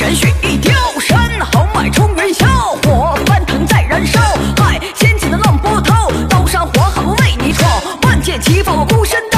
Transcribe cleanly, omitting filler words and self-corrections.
人血一雕山，豪迈冲云霄，火翻腾在燃烧。嗨，掀起的浪波涛，刀山火海我为你闯，万箭齐发我孤身。